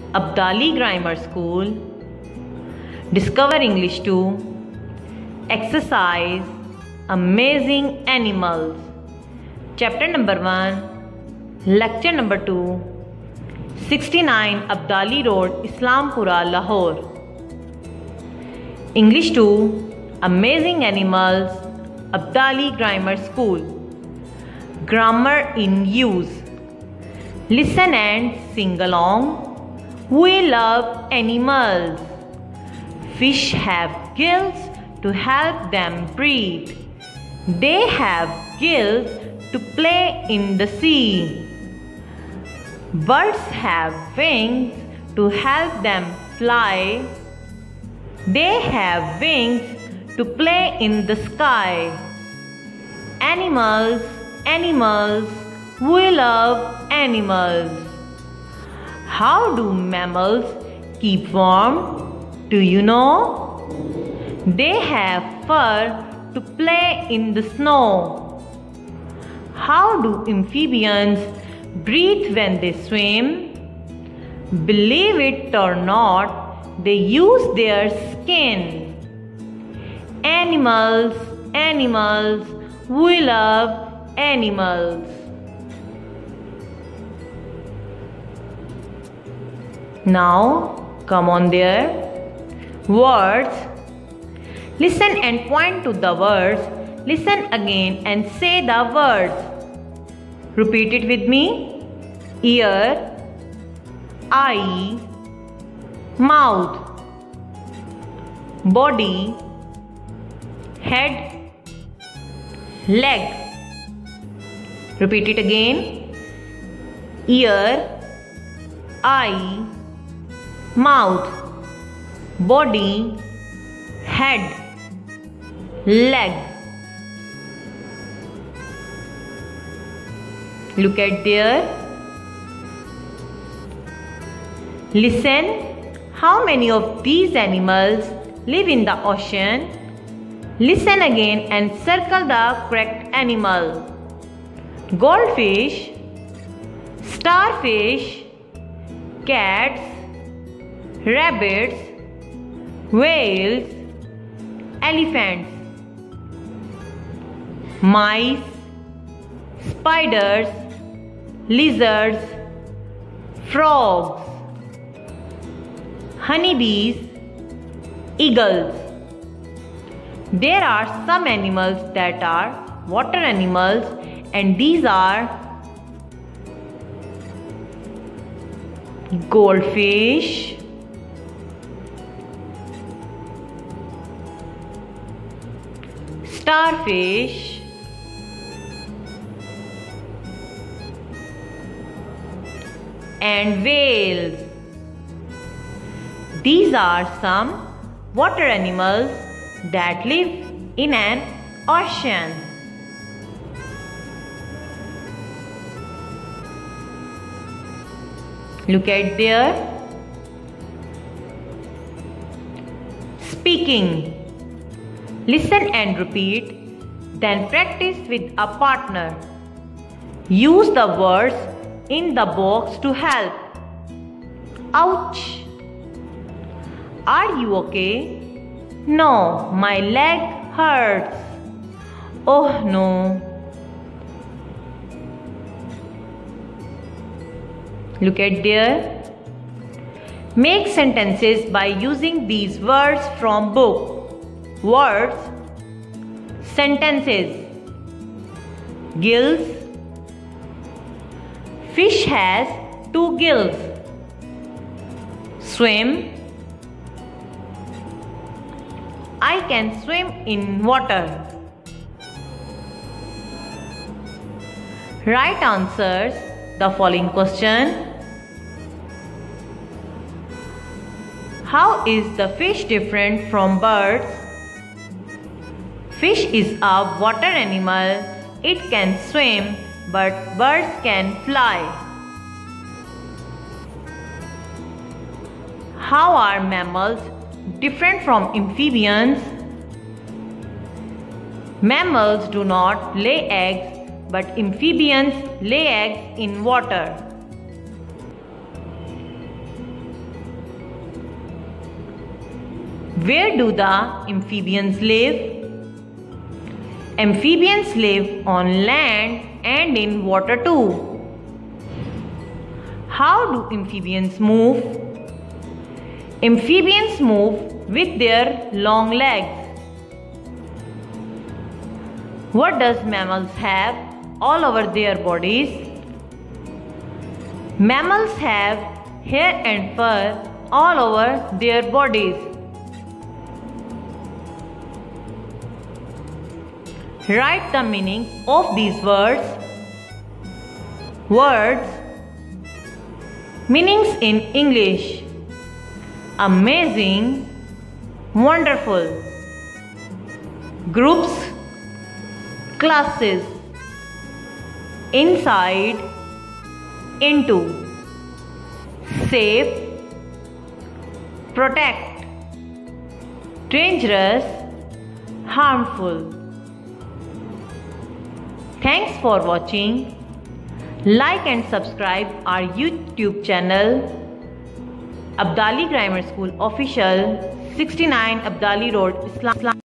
Abdali Grammar School. Discover English 2. Exercise Amazing Animals. Chapter number 1. Lecture number 2. 69 Abdali Road, Islampura, Lahore. English 2. Amazing Animals, Abdali Grammar School. Grammar in use. Listen and sing along. We love animals. Fish have gills to help them breathe. They have gills to play in the sea. Birds have wings to help them fly. They have wings to play in the sky. Animals, animals, we love animals. How do mammals keep warm? Do you know? They have fur to play in the snow. How do amphibians breathe when they swim? Believe it or not, they use their skin. Animals, animals, we love animals. Now, come on there. Words. Listen and point to the words. Listen again and say the words. Repeat it with me. Ear, eye, mouth, body, head, leg. Repeat it again. Ear, eye, mouth, body, head, leg. Look at there. Listen. How many of these animals live in the ocean? Listen again and circle the correct animal. Goldfish, starfish, cats, rabbits, whales, elephants, mice, spiders, lizards, frogs, honeybees, eagles. There are some animals that are water animals, and these are goldfish, starfish, and whales. These are some water animals that live in an ocean. Look at there. Speaking. Listen and repeat, then practice with a partner. Use the words in the box to help. Ouch! Are you okay? No, my leg hurts. Oh no. Look at there. Make sentences by using these words from book. Words, sentences. Gills. Fish has 2 gills. Swim. I can swim in water. Write answers the following question. How is the fish different from birds? Fish is a water animal. It can swim, but birds can fly. How are mammals different from amphibians? Mammals do not lay eggs, but amphibians lay eggs in water. Where do the amphibians live? Amphibians live on land and in water too. How do amphibians move? Amphibians move with their long legs. What does mammals have all over their bodies? Mammals have hair and fur all over their bodies. Write the meaning of these words. Words. Meanings in English. Amazing, wonderful. Groups, classes. Inside, into. Safe, protect. Dangerous, harmful. Thanks for watching. Like and subscribe our YouTube channel Abdali Grammar School Official, 69 Abdali Road, Islam.